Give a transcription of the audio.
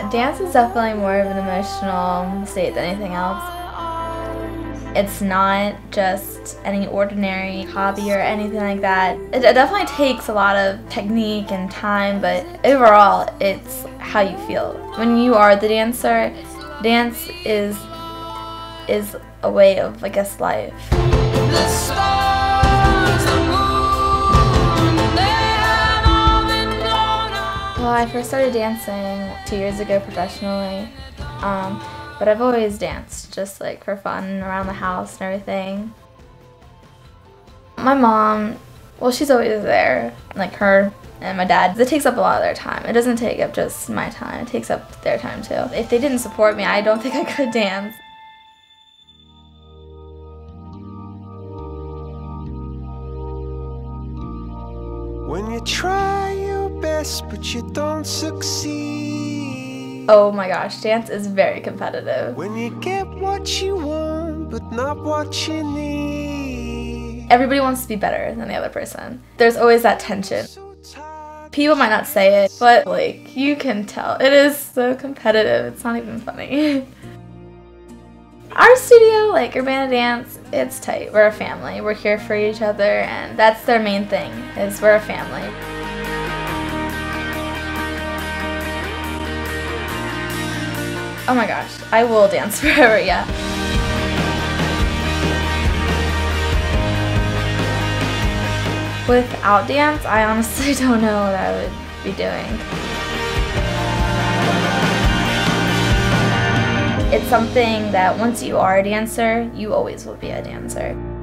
Dance is definitely more of an emotional state than anything else. It's not just any ordinary hobby or anything like that. It definitely takes a lot of technique and time, but overall, it's how you feel. When you are the dancer, dance is a way of, I guess, life. The stars, the moon, they have all been blown up. Well, I first started dancing 2 years ago professionally, but I've always danced just like for fun around the house and everything. My mom, well, she's always there, like her and my dad. It takes up a lot of their time. It doesn't take up just my time, it takes up their time too. If they didn't support me, I don't think I could dance. When you try your best but you don't succeed. Oh my gosh, dance is very competitive. When you get what you want but not what you need. Everybody wants to be better than the other person. There's always that tension. So tired. People might not say it, but like you can tell. It is so competitive, it's not even funny. Our studio, like Urbana Dance, it's tight. We're a family. We're here for each other, and that's their main thing, is we're a family. Oh my gosh, I will dance forever, yeah. Without dance, I honestly don't know what I would be doing. It's something that once you are a dancer, you always will be a dancer.